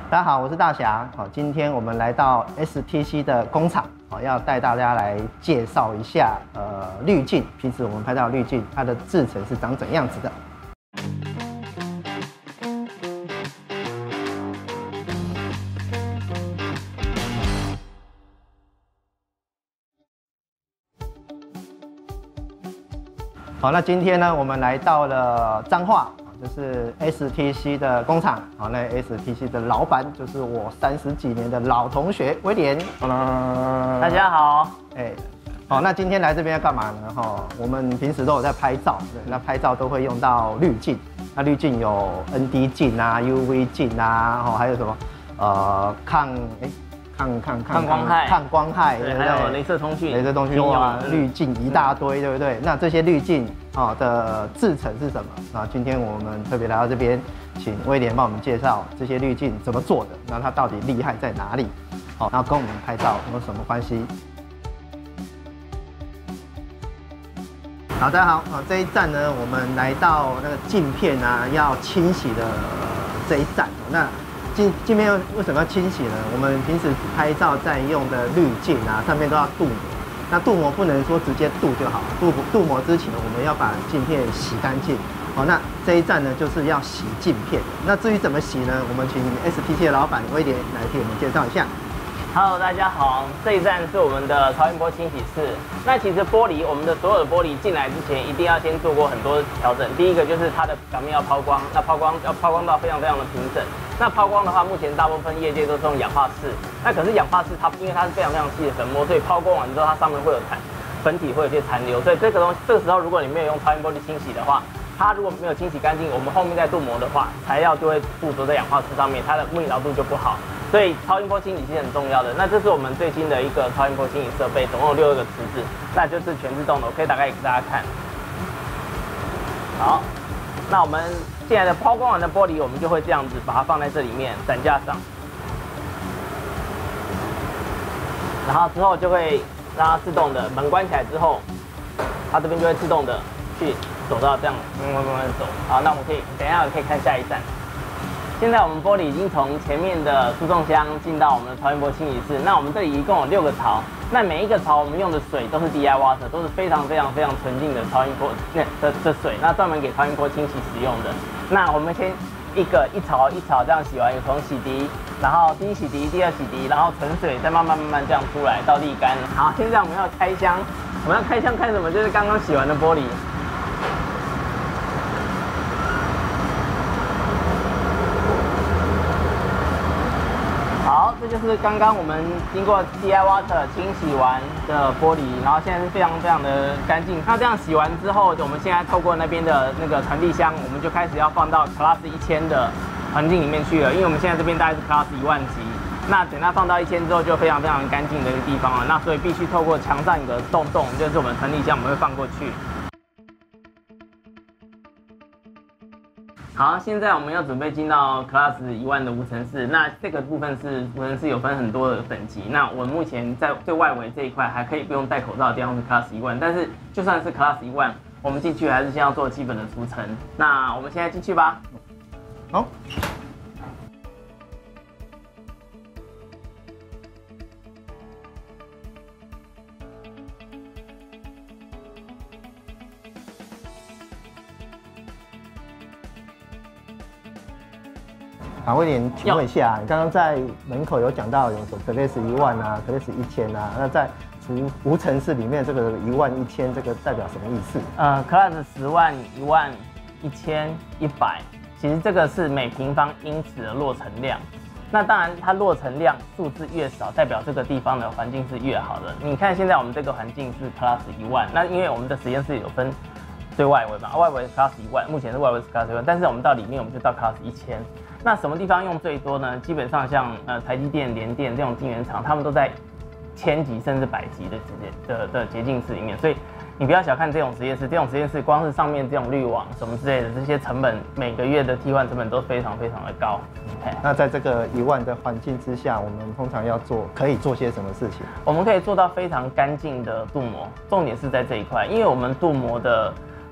大家好，我是大侠。好，今天我们来到 STC 的工厂，好，要带大家来介绍一下滤镜。平时我们拍到的滤镜，它的制成是长怎样子的。好，那今天呢，我们来到了彰化，就是 STC 的工厂。好，那 STC 的老板就是我30几年的老同学威廉。 大家好。 好，那今天来这边要干嘛呢？我们平时都有在拍照，对，那拍照都会用到滤镜。那滤镜有 ND 镜啊、UV 镜啊，还有什么抗光害， 对，还有雷射通讯， 哇，滤镜一大堆，对不对？那这些滤镜的制成是什么？今天我们特别来到这边，请威廉帮我们介绍这些滤镜怎么做的，那它到底厉害在哪里？好，然后跟我们拍照有什么关系？好，大家好，这一站呢，我们来到那个镜片啊要清洗的这一站。那镜片为什么要清洗呢？我们平时拍照在用的滤镜啊，上面都要镀膜。那镀膜不能说直接镀就好，镀膜之前我们要把镜片洗干净。好，那这一站呢就是要洗镜片。那至于怎么洗呢？我们请 STC 的老板威廉来替我们介绍一下。 Hello， 大家好，这一站是我们的超音波清洗室。那其实玻璃，我们的所有的玻璃进来之前，一定要先做过很多调整。第一个就是它的表面要抛光，那抛光要抛光到非常的平整。那抛光的话，目前大部分业界都是用氧化式。那可是氧化式它因为它是非常细的粉末，所以抛光完之后，它上面会有粉体会有一些残留。所以这个时候如果你没有用超音波去清洗的话，它如果没有清洗干净，我们后面再镀膜的话，材料就会附着在氧化式上面，它的密牢度就不好。所以超音波清洗是很重要的。那这是我们最新的一个超音波清洗设备，总共有62个池子，那就是全自动的。我可以打开给大家看。好，那我们进来的抛光完的玻璃，我们就会这样子把它放在这里面伞架上，然后之后就会让它自动的门关起来之后，它这边就会自动的去走到这样慢慢走。好，那我们等一下可以看下一站。现在我们玻璃已经从前面的输送箱进到我们的超音波清洗室。那我们这里一共有6个槽，那每一个槽我们用的水都是 DI water， 都是非常纯净的超音波的水，那专门给超音波清洗使用的。那我们先一槽一槽这样洗完，有从洗涤，然后第一洗涤、第二洗涤，然后纯水再慢慢这样出来到沥干。好，现在我们要开箱，看什么？就是刚刚洗完的玻璃。好，这就是刚刚我们经过 DI water 清洗完的玻璃，然后现在是非常的干净。那这样洗完之后，我们现在透过那边的那个传递箱，我们就开始要放到 Class 1000的环境里面去了。因为我们现在这边大概是 Class 10000级，那等它放到1000之后，就非常干净的一个地方了。那所以必须透过墙上有个洞，就是我们传递箱，我们会放过去。好，现在我们要准备进到 Class 10000的无尘室。那这个部分是无尘室有分很多的等级。那我们目前在最外围这一块还可以不用戴口罩的地方是 Class 10000，但是就算是 Class 10000，我们进去还是先要做基本的除尘。那我们现在进去吧。好。威廉，请问一下，你刚刚在门口有讲到有什么 Class 10000啊 ，Class 1000啊，那在无尘室里面这个10000、1000这个代表什么意思 ？Class 10万、10000、1000、100，其实这个是每平方英尺的落尘量。那当然，它落尘量数字越少，代表这个地方的环境是越好的。你看现在我们这个环境是 Class 10000，那因为我们的实验室有分最外围嘛，外围是 Class 10000，目前是外围是 Class 10000，但是我们到里面我们就到 Class 1000。那什么地方用最多呢？基本上像台积电、联电这种晶圆厂，他们都在1000级甚至100级的洁净室里面。所以你不要小看这种实验室，光是上面这种滤网什么之类的，这些成本每个月的替换成本都非常的高。 那在这个10000的环境之下，我们通常可以做些什么事情？ 我们可以做到非常干净的镀膜，重点是在这一块，因为我们镀膜的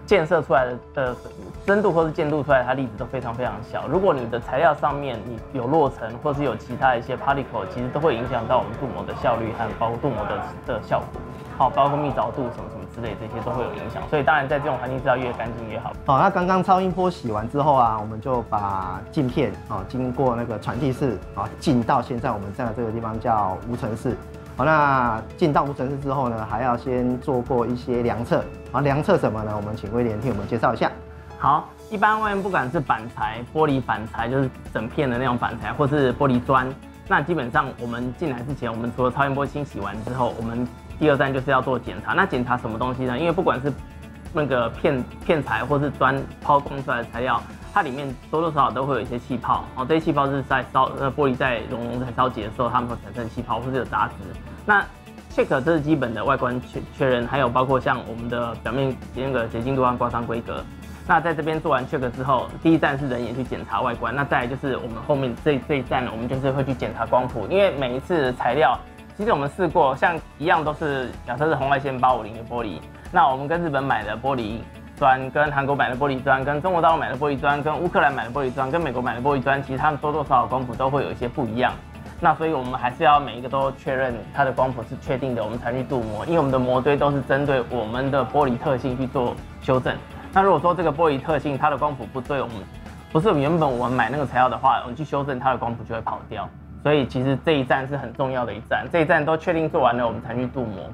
建设出来的深度或是渐度出来的它粒子都非常非常小。如果你的材料上面你有落尘，或是有其他一些 particle， 其实都会影响到我们镀膜的效率和包括镀膜的效果。好，包括密着度什么什么之类，这些都会有影响。所以当然在这种环境之下越干净越好。 好，那刚刚超音波洗完之后啊，我们就把镜片经过那个传递室进到现在我们站的这个地方叫无尘室。好，那进到无尘室之后呢，还要先做过一些量测。量测什么呢？我们请威廉替我们介绍一下。 好，一般外面不管是板材、玻璃板材，就是整片的那种板材，或是玻璃砖，那基本上我们进来之前，我们除了超音波清洗完之后，我们第二站就是要做检查。那检查什么东西呢？因为不管是那个片材或是砖抛光出来的材料，它里面多多少少都会有一些气泡。这些气泡是在玻璃在熔在烧结的时候，它们会产生气泡或是有杂质。那 check 这是基本的外观确认，还有包括像我们的表面那个洁净度和刮伤规格。那在这边做完 check 之后，第一站是人眼去检查外观，那再来就是我们后面这一站呢，我们就是会去检查光谱，因为每一次材料，其实我们试过，像一样都是假设是红外线850的玻璃，那我们跟日本买的玻璃砖，跟韩国买的玻璃砖，跟中国大陆买的玻璃砖，跟乌克兰买的玻璃砖，跟美国买的玻璃砖，其实它们多多少少光谱都会有一些不一样。那所以我们还是要每一个都确认它的光谱是确定的，我们才去镀膜，因为我们的膜堆都是针对我们的玻璃特性去做修正。那如果说这个玻璃特性它的光谱不对，我们不是原本我们买那个材料的话，我们去修正它的光谱就会跑掉。所以其实这一站是很重要的一站，这一站都确定做完了，我们才去镀膜。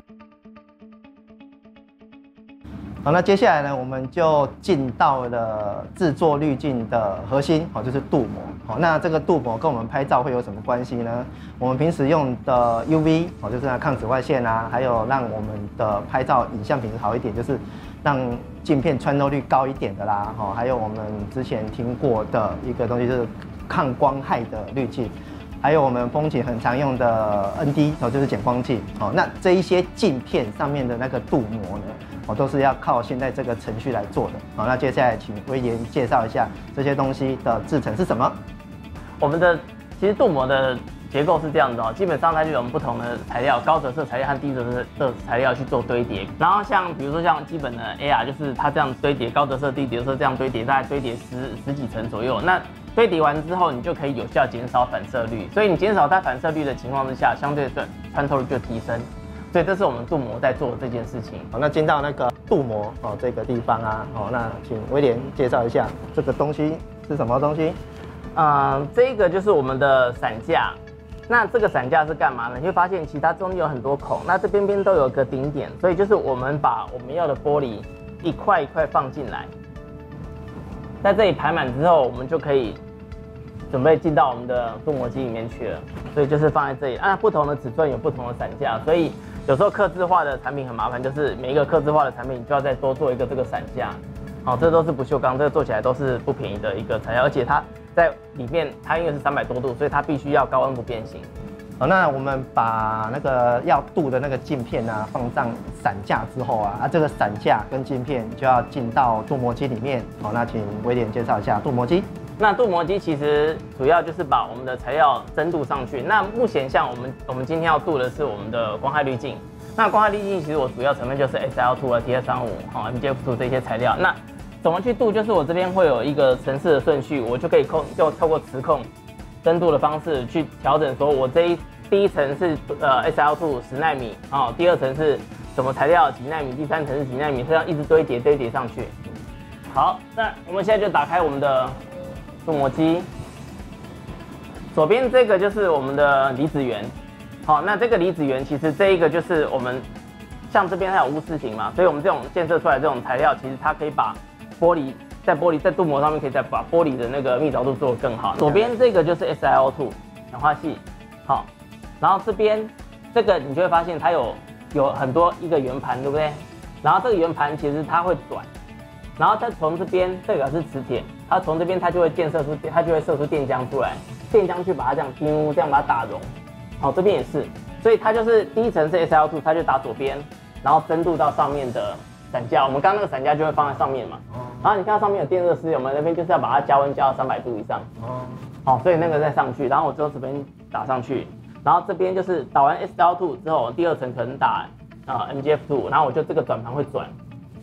好，那接下来呢，我们就进到了制作滤镜的核心，就是镀膜。好，那这个镀膜跟我们拍照会有什么关系呢？我们平时用的 UV， 就是抗紫外线啊，还有让我们的拍照影像品质好一点，就是让镜片穿透率高一点的啦。还有我们之前听过的一个东西就是抗光害的滤镜。还有我们风景很常用的 ND， 就是减光器。那这一些镜片上面的那个镀膜呢，都是要靠现在这个程序来做的。那接下来请威廉介绍一下这些东西的制成是什么。 我们的其实镀膜的结构是这样的基本上它就有不同的材料，高折射材料和低折射的材料去做堆叠。然后比如说像基本的 AR， 就是它这样堆叠，高折射、低折射这样堆叠，大概堆叠十几层左右。那堆叠完之后，你就可以有效减少反射率，所以你减少它反射率的情况之下，相对的穿透率就提升。所以这是我们镀膜在做的这件事情。 好，那进到那个镀膜这个地方啊，那请威廉介绍一下这个东西是什么东西？ 这个就是我们的伞架。那这个伞架是干嘛呢？你会发现其实它中间有很多孔，那这边都有个顶点，所以就是我们把我们要的玻璃一块一块放进来。在这里排满之后，我们就可以准备进到我们的镀膜机里面去了。所以就是放在这里，按不同的尺寸有不同的伞架，所以有时候客制化的产品很麻烦，就是每一个客制化的产品你就要再多做一个这个伞架。这都是不锈钢，这个做起来都是不便宜的一个材料，而且它在里面它因为是300多度，所以它必须要高温不变形。 好，那我们把那个要镀的那个镜片啊放上伞架之后啊，这个伞架跟镜片就要进到镀膜机里面。好，那请威廉介绍一下镀膜机。 那镀膜机其实主要就是把我们的材料蒸镀上去。那目前像我们今天要镀的是我们的光害滤镜。那光害滤镜其实我主要成分就是 SL2 和 TS35、MGF2 这些材料。那怎么去镀？就是我这边会有一个程式的顺序，我就可以就透过磁控蒸镀的方式去调整，说我第一层是SL2 10奈米，第二层是什么材料几奈米，第三层是几奈米，这样一直堆叠上去。好，那我们现在就打开我们的镀膜机，左边这个就是我们的离子源。好，那这个离子源其实这一个就是我们像这边它有钨丝型嘛，所以我们这种建设出来这种材料，其实它可以把在镀膜上面可以再把玻璃的那个密着度做得更好。左边这个就是 SiO2 氧化系，好，然后这边这个你就会发现它有很多一个圆盘，对不对？然后这个圆盘其实它会转，然后再从这边这个是磁铁，它从这边它就会射出电浆出来，电浆去把它这样这样把它打溶。好，这边也是，所以它就是第一层是 SiO2， 它就打左边，然后蒸镀到上面的伞架，我们刚刚那个伞架就会放在上面嘛。然后你看到上面有电热丝，我们那边就是要把它加温加到300度以上。好，所以那个再上去，然后我就这边打上去，然后这边就是打完 SL2 之后，第二层可能打MGF2，然后我就这个转盘会转，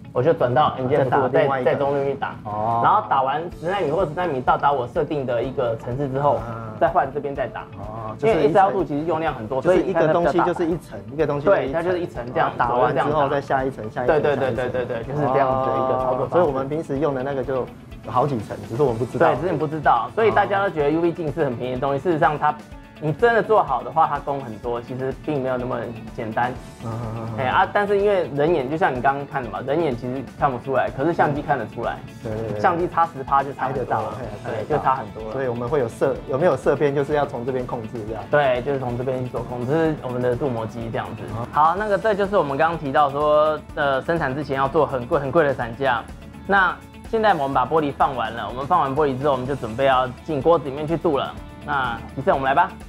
我就转到 MGF2 再中路去打，然后打完10奈米或10奈米到达我设定的一个层次之后，再换这边再打。因为 SL2 其实用量很多， 所以一个东西就是一层，一个东西对，它就是一层这样打完之后再下一层，下一层。 对，就是这样子的一个操作。 所以我们平时用的那个就有好几层，只是我们不知道。 对，只是你不知道，所以大家都觉得 UV 镜是很便宜的东西，事实上你真的做好的话，它功很多，其实并没有那么简单。但是因为人眼就像你刚刚看的嘛，人眼其实看不出来，可是相机看得出来。对，相机差10%就差得到，对，就差很多了。 所以我们会有没有色边，就是要从这边控制这样。 对，就是从这边去做控制，这是我们的镀膜机这样子。好，这就是我们刚刚提到说，生产之前要做很贵的散架。那现在我们把玻璃放完了，我们放完玻璃之后，我们就准备要进锅子里面去镀了。那吉盛，我们来吧。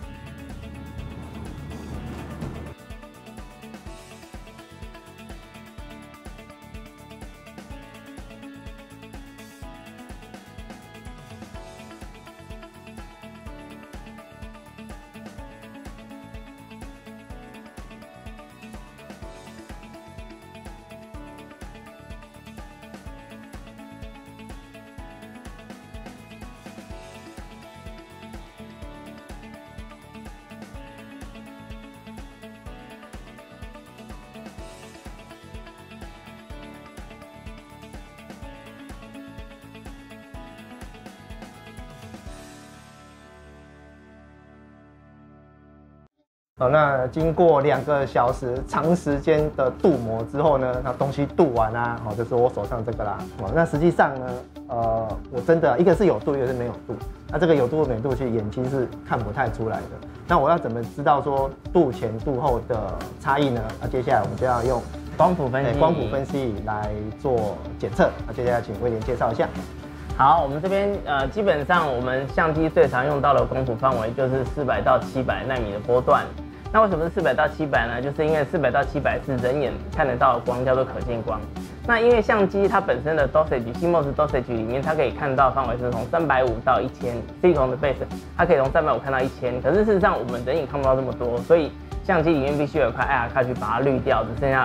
好，那经过2个小时长时间的镀膜之后呢，那东西镀完啊，就是我手上这个啦。那实际上呢，我真的一个是有镀，一个是没有镀。那这个有镀没镀，其实眼睛是看不太出来的。那我要怎么知道说镀前镀后的差异呢？那接下来我们就要用光谱分析来做检测。那接下来请威廉介绍一下。 好，我们这边基本上我们相机最常用到的光谱范围就是400到700奈米的波段。那为什么是400到700呢？就是因为400到700是人眼看得到的光，叫做可见光。那因为相机它本身的 dosage，CMOS dosage 里面，它可以看到范围是从350到1000 ，silicon 的 base 它可以从350看到1000。可是事实上我们人眼看不到这么多，所以相机里面必须有一块 IR 卡去把它滤掉，只剩下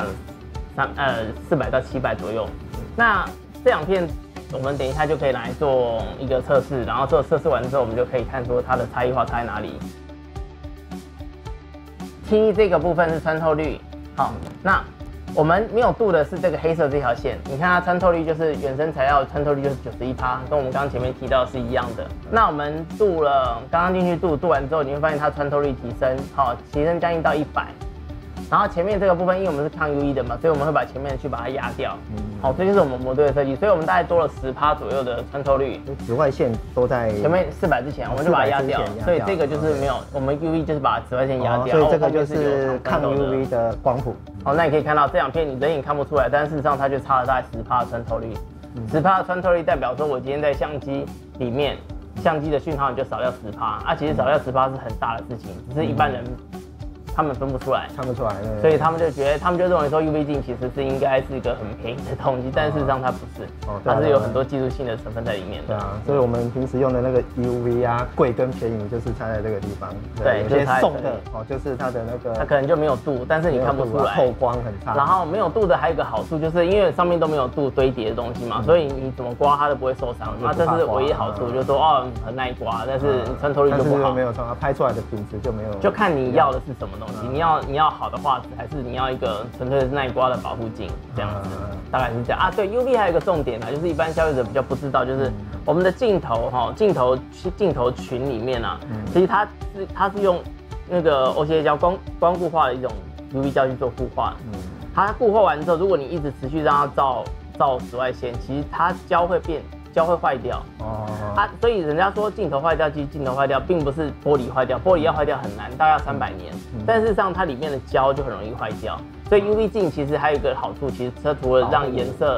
400到700左右。那这2片我们等一下就可以来做一个测试，然后做测试完之后，我们就可以看出它的差异化差在哪里。T 这个部分是穿透率，好，那我们没有镀的是这个黑色这条线，你看它穿透率就是原生材料的穿透率就是91%，跟我们刚刚前面提到的是一样的。那我们镀了，刚刚进去镀完之后，你会发现它穿透率提升，好，提升将近到100。然后前面这个部分，因为我们是抗 UV 的嘛，所以我们会把前面去把它压掉。好，这就是我们模对的设计，所以我们大概多了10%左右的穿透率。 紫外线都在前面400之前，我们就把它压掉。所以这个就是没有，我们 UV 就是把紫外线压掉。 所以这个就是抗 UV 的光谱。 好，那你可以看到这2片你人眼看不出来，但事实上它就差了大概10%的穿透率。10%的穿透率代表说我今天在相机里面，相机的讯号你就少掉10%啊，其实少掉10%是很大的事情，只是一般人他们分不出来， 看不出来， 所以他们就认为说 UV 镜其实是应该是一个很便宜的东西，但事实上它不是，它是有很多技术性的成分在里面的。 对啊，所以我们平时用的那个 UV 啊，贵跟便宜就是差在这个地方。 对， 有些送的就是它的那个， 它可能就没有镀，但是你看不出来， 透光很差。 然后没有镀的还有一个好处，就是因为上面都没有镀堆叠的东西嘛，所以你怎么刮它都不会受伤。那这是唯一好处，就是说很耐刮，但是穿透率就不好。 没有错，它拍出来的品质就没有。 就看你要的是什么东西，你要好的画质，还是你要一个纯粹的耐刮的保护镜这样子，大概是这样啊。对 UV 还有一个重点呢，就是一般消费者比较不知道，就是我们的镜头镜头群里面啊，其实它是用那个 OCA 胶光固化的一种 UV 胶去做固化。它固化完之后，如果你一直持续让它照紫外线，其实它胶会坏掉。所以人家说镜头坏掉，其实镜头坏掉并不是玻璃坏掉，玻璃要坏掉很难，大概要300年。但事实上它里面的胶就很容易坏掉。所以 UV 镜其实还有一个好处，其实它除了让颜色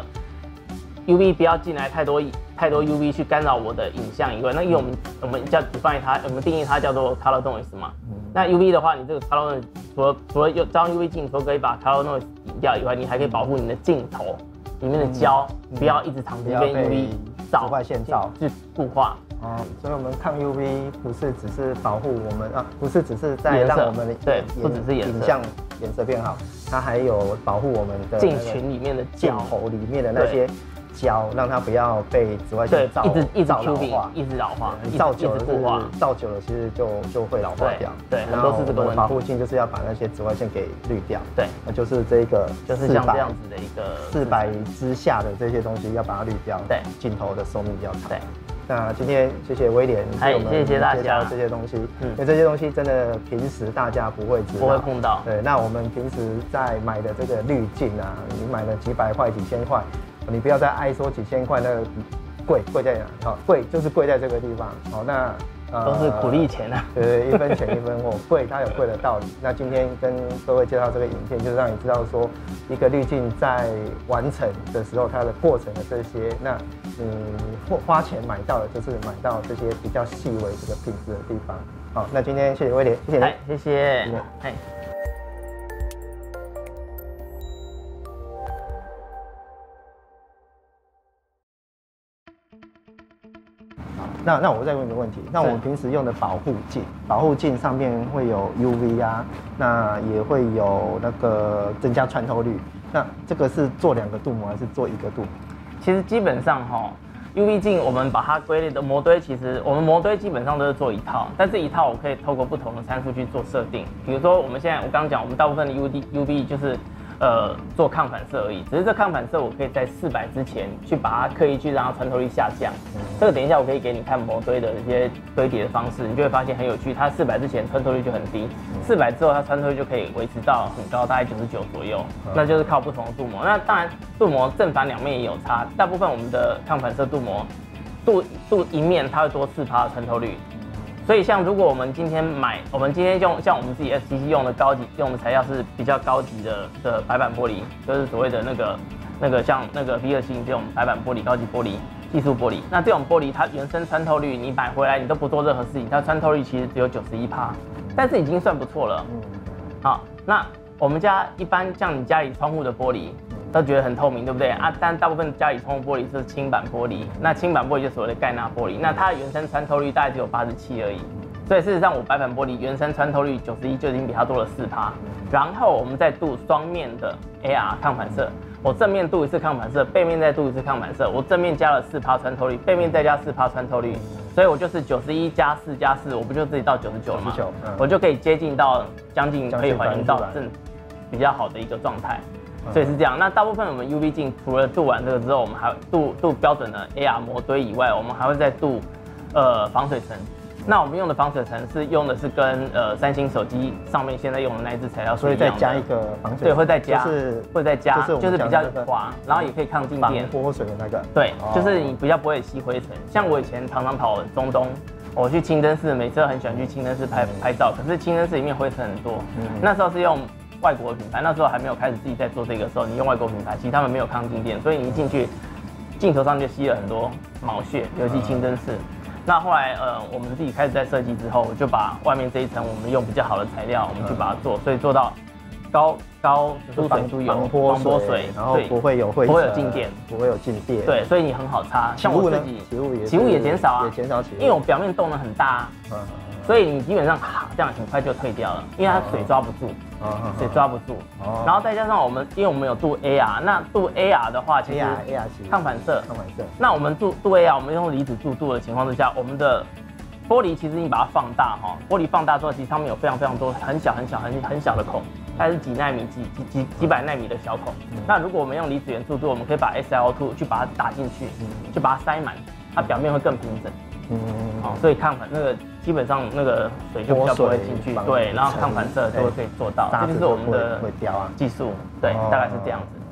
UV 不要进来太多 UV 去干扰我的影像以外，那因为我们叫 define 它，我们定义它叫做 color noise 嘛。那 UV 的话，你这个 color noise 除了照 UV 镜除了可以把 color noise 抵掉以外，你还可以保护你的镜头里面的胶不要一直长时间被 UV 紫外线照去固化。 哦，所以我们抗 UV 不是只是保护我们啊，不是只是在让我们的对，不只是影像颜色变好，它还有保护我们的镜群里面的镜头里面的那些胶，让它不要被紫外线一直老化， 一直老化， 照久了其实就会老化掉。 对，很多是这个问题。 保护镜就是要把那些紫外线给滤掉。 对， 那就是这个就是像这样子的一个 400之下的这些东西要把它滤掉。 对， 镜头的寿命比较长。 对。 那今天谢谢威廉给我们介绍这些东西，因为这些东西真的平时大家不会知道， 不会碰到。 对，那我们平时在买的这个滤镜啊，你买了几百块、几千块，你不要再爱说几千块那个贵在哪？好，贵就是贵在这个地方。好，那都是苦力钱啊。 对，一分钱一分货，贵它有贵的道理。那今天跟各位介绍这个影片，就是让你知道说，一个滤镜在完成的时候，它的过程的这些，那花钱买到的，就是买到这些比较细微这个品质的地方。好，那今天谢谢威廉，谢谢你， 谢谢。 那我再问一个问题，那我们平时用的保护镜上面会有 UV 啊，那也会有那个增加穿透率，那这个是做2个镀膜还是做1个镀膜？ 其实基本上UV 镜我们把它归类的膜堆，其实我们膜堆基本上都是做一套，但这一套我可以透过不同的参数去做设定。比如说我刚刚讲，我们大部分的 UV 就是做抗反射而已，只是这抗反射我可以在400之前去把它刻意去让它穿透力下降。这个等一下我可以给你看膜堆的一些堆叠的方式，你就会发现很有趣。它400之前穿透力就很低，400之后它穿透力就可以维持到很高，大概99左右。那就是靠不同的镀膜。那当然镀膜正反两面也有差，大部分我们的抗反射镀膜镀一面它会多4%的穿透率。所以像如果我们今天用像我们自己 STC 用的材料是比较高级的白板玻璃，就是所谓的那个像那个 V270这种白板玻璃、高级玻璃、技术玻璃。那这种玻璃它原生穿透率，你买回来你都不做任何事情，它穿透率其实只有91%，但是已经算不错了。好，那我们家一般像你家里窗户的玻璃，都觉得很透明，对不对啊？但大部分家里窗户玻璃是轻板玻璃，那轻板玻璃就所谓的盖纳玻璃，那它的原生穿透率大概只有87而已。所以事实上，我白板玻璃原生穿透率91就已经比它多了4%。然后我们再镀双面的 AR 抗反射，我正面镀一次抗反射，背面再镀一次抗反射，我正面加了4%穿透率，背面再加4%穿透率，所以我就是91加4加4，我不就自己到99了吗？我就可以接近到将近可以还原到比较好的一个状态。所以是这样。那大部分我们 UV 镜除了镀完这个之后，我们还镀标准的 AR 膜堆以外，我们还会再镀防水层。那我们用的防水层用的是跟三星手机上面现在用的那一支材料是一样的， 所以再加一个防水层。 对，会再加，就是比较滑，然后也可以抗静电、 防泼水的那个。 对，就是你比较不会吸灰尘。像我以前常常跑中东，我去清真寺，每次都很喜欢去清真寺拍照，可是清真寺里面灰尘很多。那时候是用外国的品牌，那时候还没有开始自己在做这个时候，你用外国品牌，其实他们没有抗静电，所以你一进去，镜头上就吸了很多毛屑，尤其清真寺。那后来我们自己开始在设计之后，我就把外面这一层我们用比较好的材料，我们去把它做，所以做到高出水出油、防泼水， 然后不会有灰尘， 不会有静电， 不会有静电。 对，所以你很好擦。像我自己起雾也减少啊， 也减少起雾， 因为我表面动得很大，所以你基本上这样很快就退掉了，因为它水抓不住。水抓不住，然后再加上因为我们有镀 AR， 那镀 AR 的话，其实抗反射，那我们镀 AR， 我们用离子镀的情况之下，我们的玻璃其实你把它放大玻璃放大之后，其实上面有非常非常多很小的孔，大概是几奈米、几百奈米的小孔。那如果我们用离子元镀，我们可以把 SiO2 去把它打进去，就把它塞满，它表面会更平整。所以抗反那个基本上那个水就比较不会进去，对，然后抗反射就会可以做到，这就是我们的技术，对，大概是这样子。